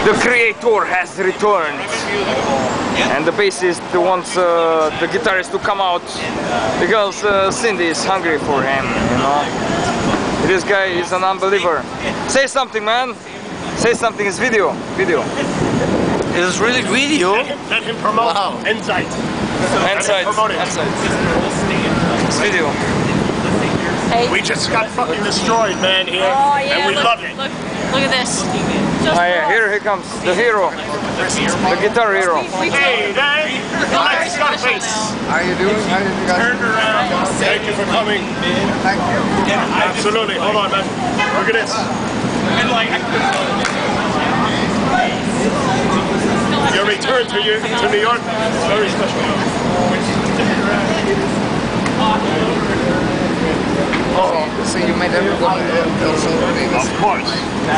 The creator has returned, and the bassist wants the guitarist to come out because Cindy is hungry for him, you know. This guy is an unbeliever. Say something, man. Say something. It's video. Video. It is really video. Let him promote. Wow. Insight. Inside. Inside. It's video. Hey. We just got fucking destroyed, man, here, Oh, yeah, and we love it. Look at this. Just Oh, yeah, here he comes, the hero, the guitar hero. Hey, Dave! Like Scarface! How are you doing? How did you guys? Turned around. Thank you for coming. Thank you. Absolutely. Hold on, man. Look at this. Your return to New York is very special. Oh, so you made everyone feel so famous. Of course.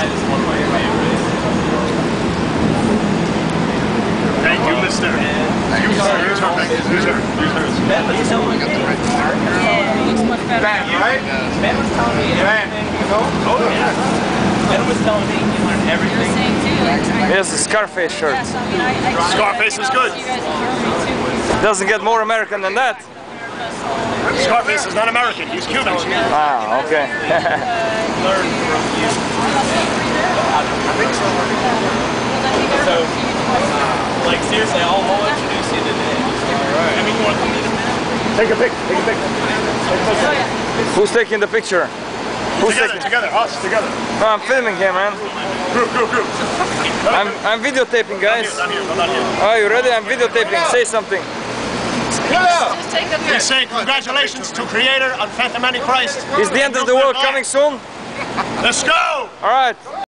Thank you, mister. Thank you, sir. Use her. Use her. We got the right part. yeah, it looks much better. Band, right? Ben was telling me Band. Oh, yeah. Ben was telling me he learned You're everything. saying too. He has a Scarface shirt. Yes, I mean, I Scarface is good. You guys in Germany too. Doesn't get more American than that. Scarface is not American. He's Cuban. Ah, okay. Learn from you. I think so. So, like seriously, I'll introduce you today. Alright. I mean, you want to come in a minute? Take a pic. Take a pic. Oh, yeah. Who's taking the picture? Who's taking? Together. Us together. Oh, I'm filming here, man. Group. I'm videotaping, guys. I'm here. I'm not here. Are you ready? I'm videotaping. Say something. Just take the We picture. say congratulations to Creator on Phantom Antichrist. Is the end of the world coming soon? Let's go! All right.